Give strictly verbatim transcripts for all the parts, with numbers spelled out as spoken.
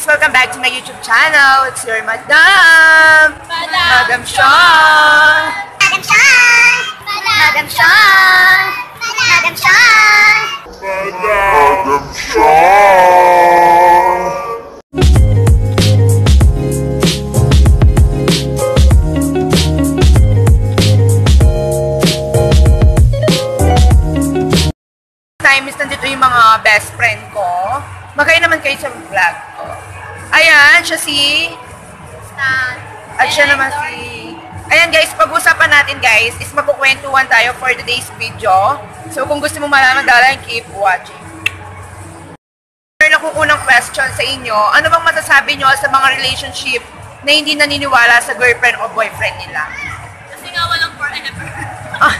guys! Welcome back to my YouTube channel. It's your Madam! Madam, Madam Sean! Madam Sean! Madam Sean! Madam Sean! Madam Sean! Time is nandito yung mga best friend ko. Magkaya naman kayo sa vlog ko. Ayan, siya si... Stan. At siya naman si... Ayan guys, pag-usapan natin guys is magkukwentuhan tayo for today's video. So kung gusto mo malaman dahil, keep watching. Meron akong unang question sa inyo. Ano bang masasabi nyo sa mga relationship na hindi naniniwala sa girlfriend o boyfriend nila? Kasi nga walang forever. Ah.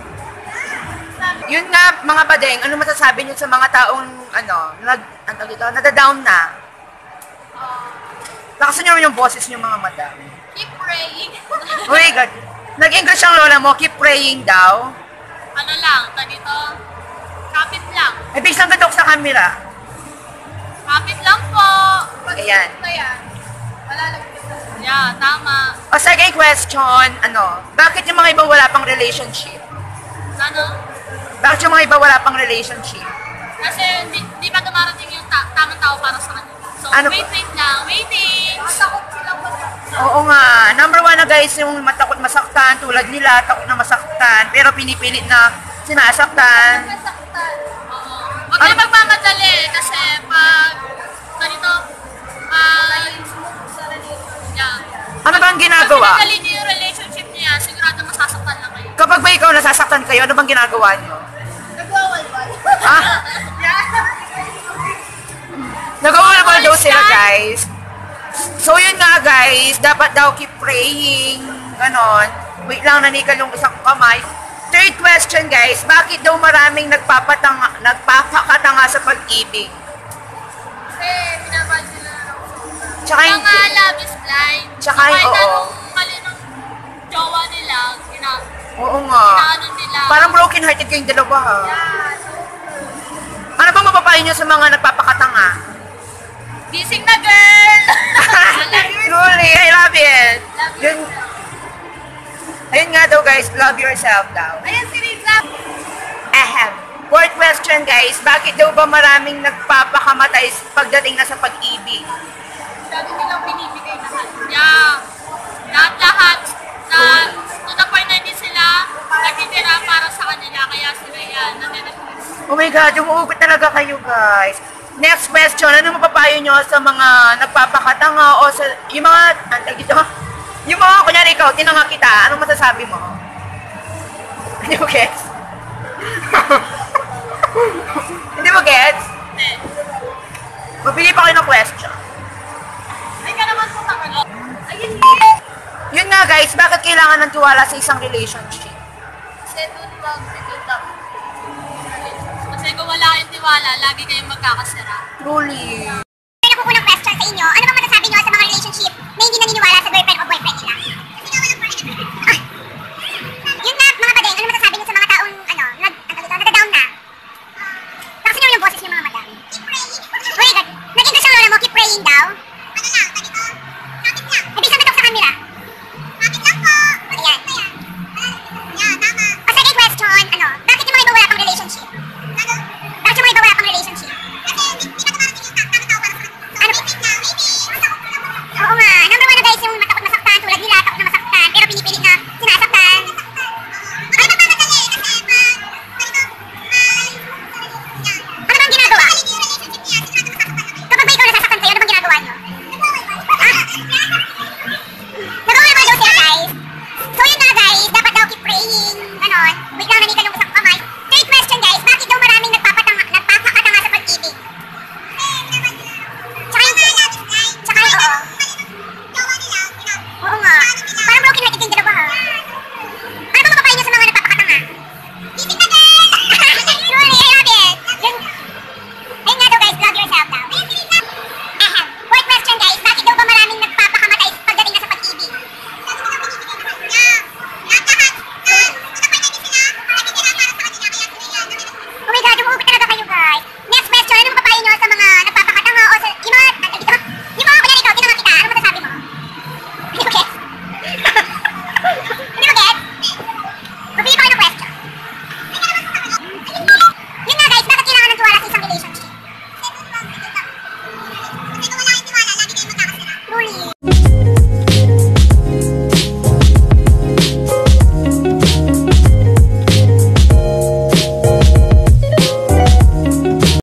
Yun nga, mga badeng, ano masasabi nyo sa mga taong, ano, nag, ano dito, nadadown na? Uh, Lakasan nyo yung boses nyo, mga madam. keep praying. Oh my God. Nag-English ang lola mo, keep praying daw. Ano lang, dito, kapit lang. Eh, biglang gadok sa camera. Kapit lang po. Ayan. Ito yan. Malalagpit na. Yeah, tama. O, second question, ano, bakit yung mga iba wala pang relationship? Ano? Bakit yung mga iba wala pang relationship? Kasi di, di pa dumarating yung ta tamang tao para sa kanila. So, Ano wait, ba? wait lang. Waiting. Takot silang masaktan. Oo nga. Number one na guys, yung matakot masaktan, tulad nila, takot na masaktan, pero pinipilit na sinasaktan. Masaktan. Oo. Huwag kayo magmamadali kasi pag ganito, pag yeah. Ano ba ang ginagawa? Pag pinagaling niyo yung relationship niya, sigurado masasaktan lang kayo. Kapag ba ikaw nasasaktan kayo, ano bang ginagawa nyo? Nagwawalwal. Ha? Nag-uulabal daw sila guys. So yun nga guys, dapat daw keep praying. Ganon. Wait lang, nanikal yung isang kamay. Third question guys, bakit daw maraming nagpapatanga, nagpapakatanga sa pag-ibig? Kasi pinabal sila ng Tsaka mga hindi. love is blind. Tsaka, so, kahit oo. anong mali ng jowa nila, gina, Oo nga. ginaano nila. Parang broken hearted kayong dalawa ha. Yeah. Ano bang mapapayo nyo sa mga nagpapakatanga? Gising na girl! I love you. Truly, I love it. Love you. Yun, ayun nga daw guys, love yourself daw. Ayan si Riza. Ahem. Fourth question guys, bakit daw ba maraming nagpapakamatay pagdating na sa pag-ibig? Sabi nilang binibigay lahat. Yeah. Lahat-lahat. Na, to the point na hindi sila nagtitira para sa kanila. Kaya sila yan. Nandiyan. Oh my God, umuugot talaga kayo guys. Next question, ano mapapayo nyo sa mga nagpapakatanga o sa, yung mga, antag dito, yung mga, kunyari ikaw, tinanga kita, anong masasabi mo? Hindi mo gets? Hindi mo gets? Hindi. Mabili pa kayo ng question. Ay ka naman po takalo. Ayun. Yun nga guys, bakit kailangan ng tiwala sa isang relationship? Kasi doon mag-build up. Kasi kung wala kayong tiwala, lagi kayong magkakasira. Truly. Meron ako unang question sa inyo. Ano bang masasabi nyo sa mga relationship na hindi naniniwala